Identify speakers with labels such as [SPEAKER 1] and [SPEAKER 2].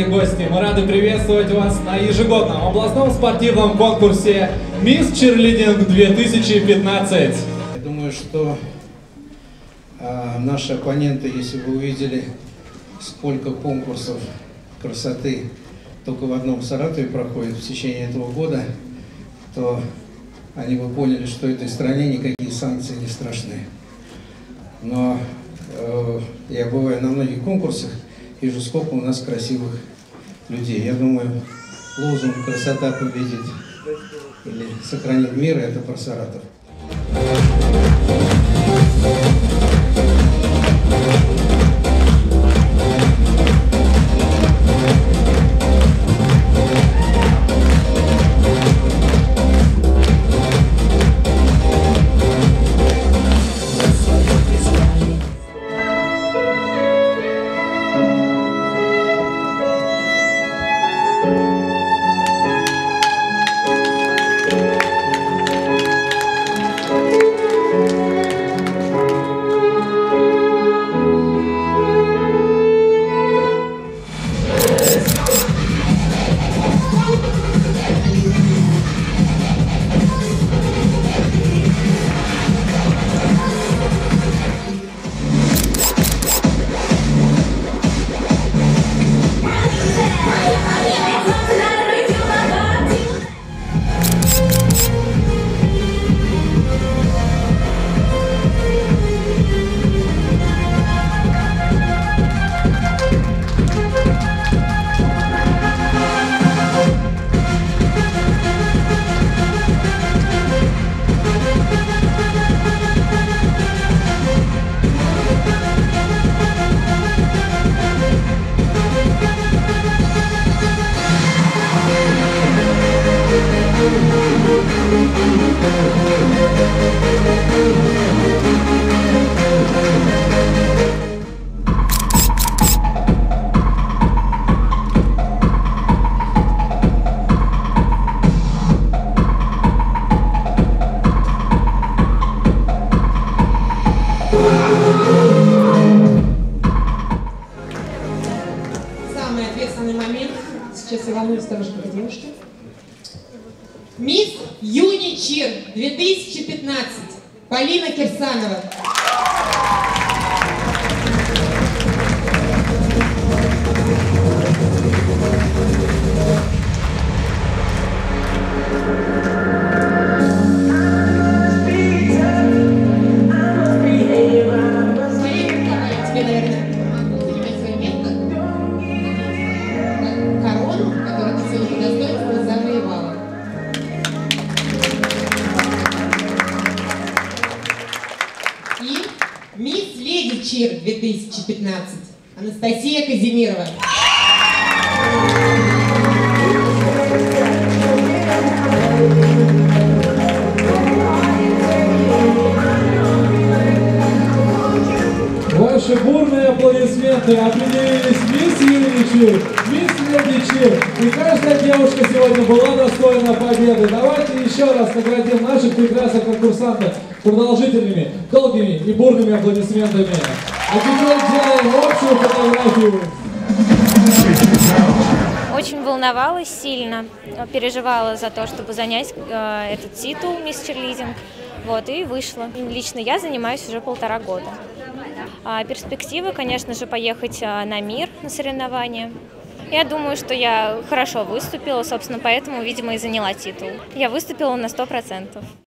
[SPEAKER 1] дорогие гости! Мы рады приветствовать вас на ежегодном областном спортивном конкурсе «Мисс Чирлидинг 2015».
[SPEAKER 2] Я думаю, что наши оппоненты, если бы увидели, сколько конкурсов красоты только в одном Саратове проходит в течение этого года, то они бы поняли, что этой стране никакие санкции не страшны. Но я бываю на многих конкурсах, вижу, сколько у нас красивых людей. Я думаю, лозунг «Красота победит» или «Сохранит мир» — это про Саратов.
[SPEAKER 3] Самый ответственный момент. Сейчас я волнуюсь девушки. Мисс Юничир 2015. Полина Кирсанова. И мисс Леди Чир 2015 Анастасия Казимирова.
[SPEAKER 1] Ваши бурные аплодисменты определились мисс Юничир, мисс Леди Чир. И каждая девушка сегодня была достойна победы. Давайте еще раз наградим наших прекрасных конкурсантов продолжительными, долгими и бурными аплодисментами. А теперь делаем общую фотографию.
[SPEAKER 4] Очень волновалась сильно, переживала за то, чтобы занять этот титул «Мисс Чирлидинг». Вот, и вышла. Лично я занимаюсь уже 1,5 года. Перспективы, конечно же, поехать на мир, на соревнования. Я думаю, что я хорошо выступила, собственно, поэтому, видимо, и заняла титул. Я выступила на 100%.